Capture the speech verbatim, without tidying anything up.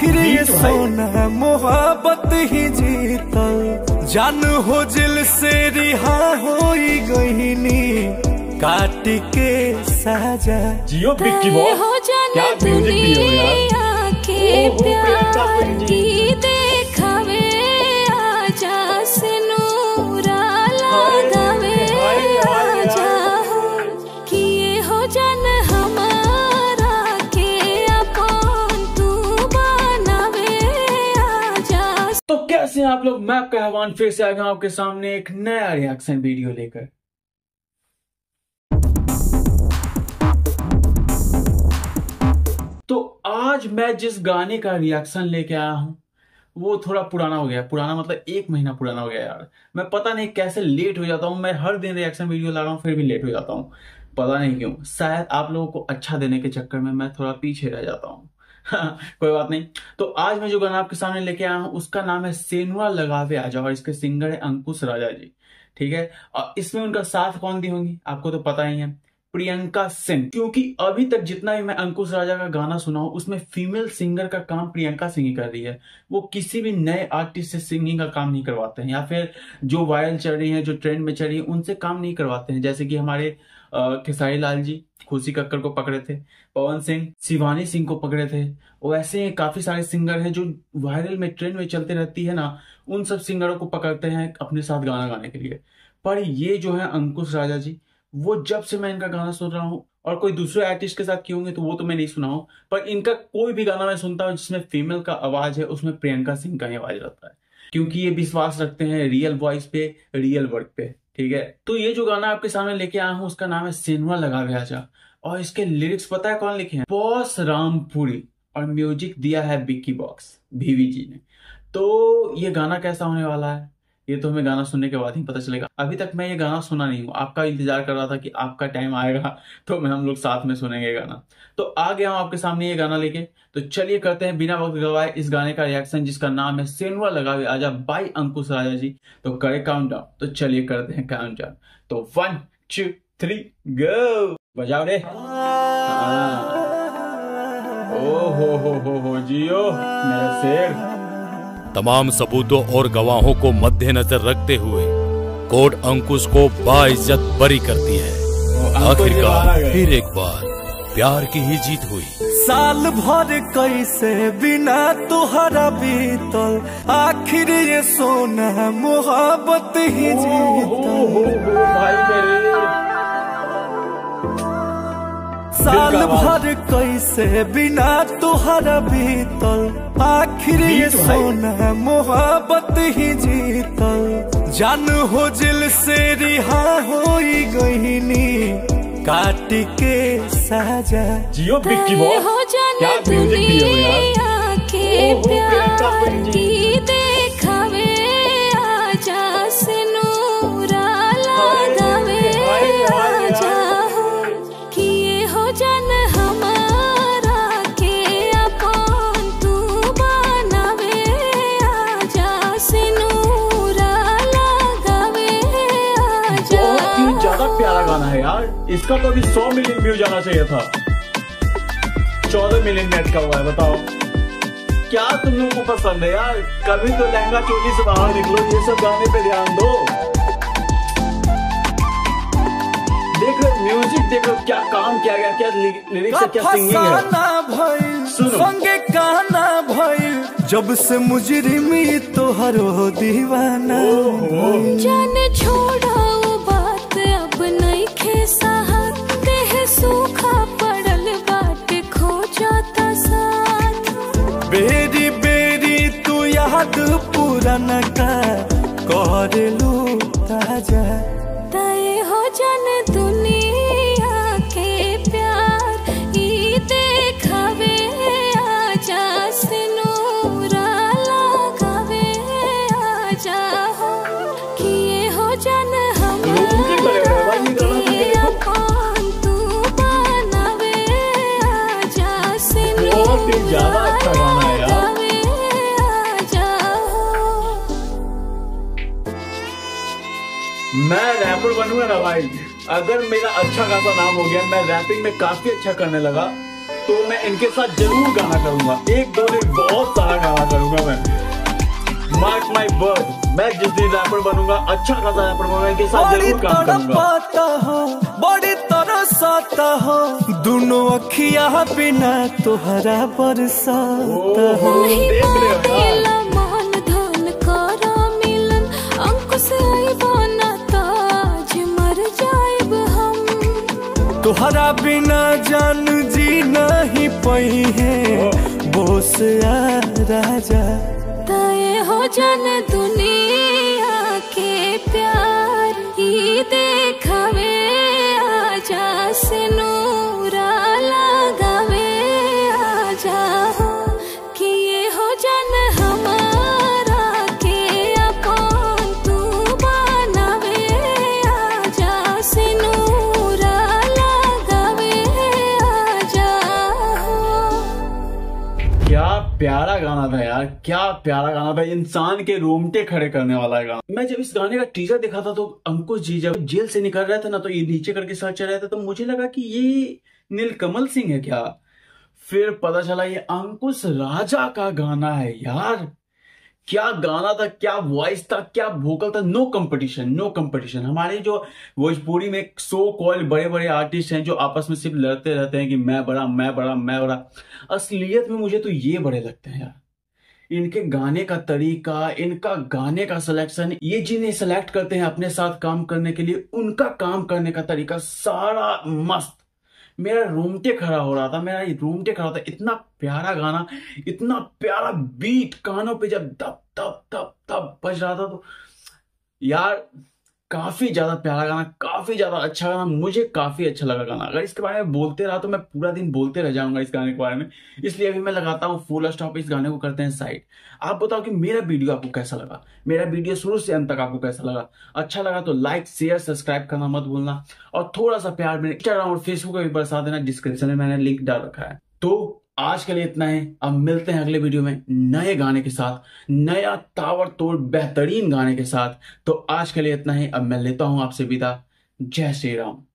आखिर ये सोना मोहब्बत ही जीतल, जान हो दिल से रिहा हो गईनी काट के साजा। जियो बिक्की बॉस, क्या म्यूजिक दिए हो यार। के प्यार की देखावे आजा से नूरा लगावे आजा, किए हो जन हमारा के अपन तू बनावे आजा। तो कैसे हैं आप लोग, मैं आपका हवान फिर से आ गया आपके सामने एक नया रिएक्शन वीडियो लेकर। तो आज मैं जिस गाने का रिएक्शन लेके आया हूं वो थोड़ा पुराना हो गया। पुराना मतलब एक महीना पुराना हो गया यार। मैं पता नहीं कैसे लेट हो जाता हूं, मैं हर दिन रिएक्शन वीडियो ला रहा हूं फिर भी लेट हो जाता हूं, पता नहीं क्यों। शायद आप लोगों को अच्छा देने के चक्कर में मैं थोड़ा पीछे रह जाता हूं। कोई बात नहीं। तो आज मैं जो गाना आपके सामने लेके आया हूं उसका नाम है सेनुआ लगावे आजा और इसके सिंगर है अंकुश राजा जी, ठीक है। और इसमें उनका साथ कौन दी होंगी आपको तो पता ही है, प्रियंका सिंह। क्योंकि अभी तक जितना भी मैं अंकुश राजा का गाना सुना हूं उसमें फीमेल सिंगर का काम प्रियंका सिंह ही कर रही है। वो किसी भी नए आर्टिस्ट से सिंगिंग का काम नहीं करवाते हैं, या फिर जो वायरल चल रही है, जो ट्रेंड में चल रही है, उनसे काम नहीं करवाते हैं। जैसे कि हमारे खेसारी लाल जी खुशी कक्कर को पकड़े थे, पवन सिंह शिवानी सिंह को पकड़े थे। वैसे काफी सारे सिंगर हैं जो वायरल में ट्रेंड में चलते रहती है ना, उन सब सिंगरों को पकड़ते हैं अपने साथ गाना गाने के लिए। पर ये जो है अंकुश राजा जी, वो जब से मैं इनका गाना सुन रहा हूँ, और कोई दूसरे आर्टिस्ट के साथ किए होंगे तो वो तो मैं नहीं सुना हूँ, पर इनका कोई भी गाना मैं सुनता हूँ जिसमें फीमेल का आवाज है उसमें प्रियंका सिंह का ही आवाज रहता है। क्योंकि ये विश्वास रखते हैं रियल वॉइस पे, रियल वर्क पे, ठीक है। तो ये जो गाना आपके सामने लेके आया हूँ उसका नाम है सेनुआ लगावे आजा, और इसके लिरिक्स पता है कौन लिखे हैं? बॉस रामपुरी, और म्यूजिक दिया है बिक्की बॉक्स भीवी जी ने। तो ये गाना कैसा होने वाला है ये तो हमें गाना सुनने के बाद ही पता चलेगा। अभी तक मैं ये गाना सुना नहीं हूँ, आपका इंतजार कर रहा था कि आपका टाइम आएगा तो मैं हम लोग साथ में सुनेंगे गाना। तो आ गया हूँ आपके सामने ये गाना लेके। तो चलिए करते हैं बिना वक्त गवाए इस गाने का रिएक्शन जिसका नाम है सेनुआ लगावे आजा बाय अंकुश राजा जी। तो करे काउंट डाउन, तो चलिए करते हैं काउंट डाउन। तो वन टू थ्री गो, बजाओ रे। ओ हो हो हो हो जियो मेरा शेर। तमाम सबूतों और गवाहों को मद्देनजर रखते हुए कोर्ट अंकुश को बाइज्जत बरी करती है। आखिरकार फिर एक बार प्यार की ही जीत हुई। साल भर कैसे बिना तुहरा बीतल, आखिर ये सोना मोहब्बत ही जीतल। साल भर कैसे बिना तुहरा बीतल, आखिर ये सोना मोहब्बत ही जीतल, जान हो दिल से रिहा हो गईनी काट के साजा। जियो बिक्की बॉस, क्या म्यूजिक दिए हो यार। के प्यार की देखावे आजा से नूरा लगावे आजा, किए हो जन हमारा के अपन तू बनावे आजा से नूरा लगावे आजा। बहुत ही ज्यादा प्यारा गाना है यार। इसका तो अभी सौ मिलियन व्यू जाना चाहिए था, चौदह मिलियन नेट का हुआ है। बताओ क्या तुम लोगों को पसंद है यार। कभी तो लहंगा चोली से बाहर निकलो, ये सब गाने पे ध्यान दो। देखो म्यूजिक, देखो क्या काम किया गया, क्या लिरिक्स है, क्या सिंगिंग है। सुनो संगे गाना भइल जब से मुजरिमी तोहरो दीवाना। जान छोड़ाओ बात अब नहीं खेसा, देह सूखा पड़ल बाट खो जाता साथ। बेरी बेरी तू याद पुराना का कर लू ताजा। तय हो जन दुनिया के प्यार ई देखावे आजा से नूरा लगावे आजा, किए हो जन हमारा के अपन तू बनावे आजा से नूरा लगावे आजा। मैं रैपर बनूंगा ना भाई, अगर मेरा अच्छा खासा नाम हो गया, मैं रैपिंग में काफी अच्छा करने लगा, तो मैं इनके साथ जरूर गाना करूंगा, एक दो नहीं बहुत सारा गाना करूंगा मैं। मार्क माई वर्ड, मैं जिस दिन रैपर बनूंगा, अच्छा खासा रैपर बनूंगा, इनके साथ जरूर काम करूंगा। पाता हो बड़ी तरसाता हो, दोनों अखिया बिना तुहरा बरसाता हो। देख रहे हो यार, तुहरा बिना जान जी नहीं पई है, बोस आ राजा। तय हो जन दुनिया के प्यार ही देखावे, आजा से नूरा लगावे, आजा हो कि ये हो जन हमारा के अपन तू बनावे, आजा से नूरा लगावे, आजा हो। क्या प्यारा गाना था यार, क्या प्यारा गाना था, इंसान के रोंगटे खड़े करने वाला है गाना। मैं जब इस गाने का टीजर देखा था तो अंकुश जी जब जेल से निकल रहे थे ना, तो ये नीचे करके सर्च कर रहे थे, तो मुझे लगा कि ये नीलकमल सिंह है क्या, फिर पता चला ये अंकुश राजा का गाना है यार। क्या गाना था, क्या वॉइस था, क्या वोकल था, नो कंपटीशन, नो कंपटीशन। हमारे जो भोजपुरी में सो कॉल्ड बड़े बड़े आर्टिस्ट हैं जो आपस में सिर्फ लड़ते रहते हैं कि मैं बड़ा मैं बड़ा मैं बड़ा, असलियत में मुझे तो ये बड़े लगते हैं यार। इनके गाने का तरीका, इनका गाने का सिलेक्शन, ये जिन्हें सेलेक्ट करते हैं अपने साथ काम करने के लिए, उनका काम करने का तरीका सारा मस्त। मेरा रोंगटे खड़ा हो रहा था, मेरा रोंगटे खड़ा था, इतना प्यारा गाना, इतना प्यारा बीट कानों पे जब दब दब दब दब बज रहा था, तो यार काफी ज्यादा प्यारा गाना, काफी ज्यादा अच्छा गाना, मुझे काफी अच्छा लगा गाना। अगर इसके बारे में बोलते रहा तो मैं पूरा दिन बोलते रह जाऊंगा इस गाने के बारे में, इसलिए अभी मैं लगाता हूँ फुल स्टॉप, इस गाने को करते हैं साइड। आप बताओ कि मेरा वीडियो आपको कैसा लगा, मेरा वीडियो शुरू से अंत तक आपको कैसा लगा। अच्छा लगा तो लाइक शेयर सब्सक्राइब करना मत भूलना, और थोड़ा सा प्यार मेरे इंस्टाग्राम और फेसबुक पर भी बरसा देना, डिस्क्रिप्शन में मैंने लिंक डाल रखा है। तो आज के लिए इतना है, अब मिलते हैं अगले वीडियो में नए गाने के साथ, नया ताबड़तोड़ बेहतरीन गाने के साथ। तो आज के लिए इतना ही, अब मैं लेता हूं आपसे विदा। जय श्री राम।